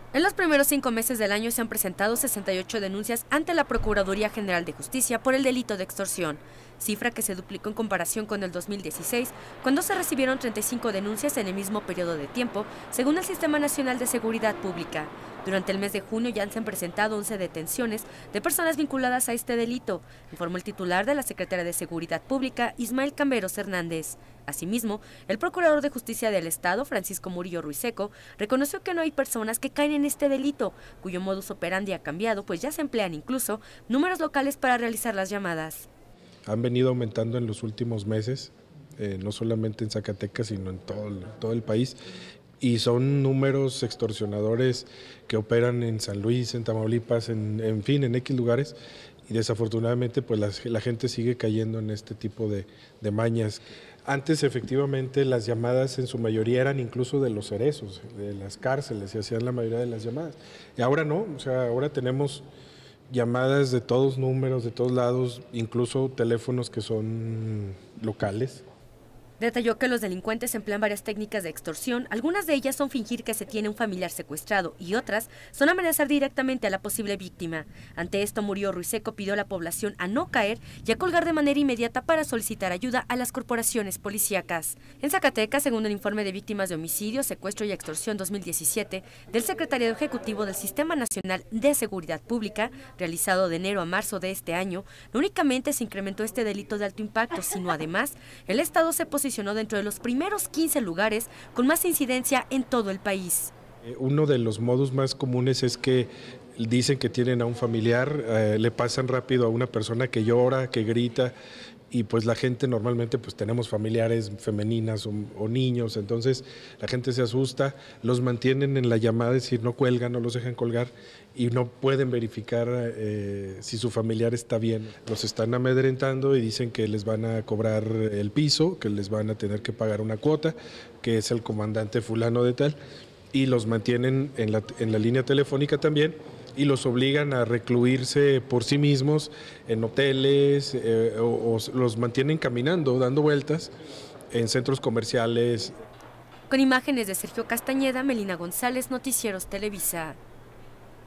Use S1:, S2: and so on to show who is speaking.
S1: En los primeros 5 meses del año se han presentado 68 denuncias ante la Procuraduría General de Justicia por el delito de extorsión, cifra que se duplicó en comparación con el 2016, cuando se recibieron 35 denuncias en el mismo periodo de tiempo, según el Sistema Nacional de Seguridad Pública. Durante el mes de junio ya se han presentado 11 detenciones de personas vinculadas a este delito, informó el titular de la Secretaría de Seguridad Pública, Ismael Camberos Hernández. Asimismo, el Procurador de Justicia del Estado, Francisco Murillo Ruiseco, reconoció que no hay personas que caen en este delito, cuyo modus operandi ha cambiado, pues ya se emplean incluso números locales para realizar las llamadas.
S2: Han venido aumentando en los últimos meses, no solamente en Zacatecas, sino en todo el país, y son números extorsionadores que operan en San Luis, en Tamaulipas, en fin, en X lugares, y desafortunadamente pues la gente sigue cayendo en este tipo de mañas. Antes efectivamente las llamadas en su mayoría eran incluso de los cerezos, de las cárceles, se hacían la mayoría de las llamadas, y ahora no, o sea, ahora tenemos llamadas de todos números, de todos lados, incluso teléfonos que son locales.
S1: Detalló que los delincuentes emplean varias técnicas de extorsión, algunas de ellas son fingir que se tiene un familiar secuestrado y otras son amenazar directamente a la posible víctima. Ante esto, Murillo Ruiseco pidió a la población a no caer y a colgar de manera inmediata para solicitar ayuda a las corporaciones policíacas. En Zacatecas, según el informe de víctimas de homicidio, secuestro y extorsión 2017 del Secretariado Ejecutivo del Sistema Nacional de Seguridad Pública, realizado de enero a marzo de este año, no únicamente se incrementó este delito de alto impacto, sino además el Estado se posicionó dentro de los primeros 15 lugares con más incidencia en todo el país.
S2: Uno de los modos más comunes es que dicen que tienen a un familiar, le pasan rápido a una persona que llora, que grita, y pues la gente normalmente pues tenemos familiares femeninas o niños, entonces la gente se asusta, los mantienen en la llamada, es decir, no cuelgan, no los dejan colgar y no pueden verificar si su familiar está bien. Los están amedrentando y dicen que les van a cobrar el piso, que les van a tener que pagar una cuota, que es el comandante fulano de tal, y los mantienen en la línea telefónica también, y los obligan a recluirse por sí mismos en hoteles o los mantienen caminando, dando vueltas en centros comerciales.
S1: Con imágenes de Sergio Castañeda, Melina González, Noticieros Televisa.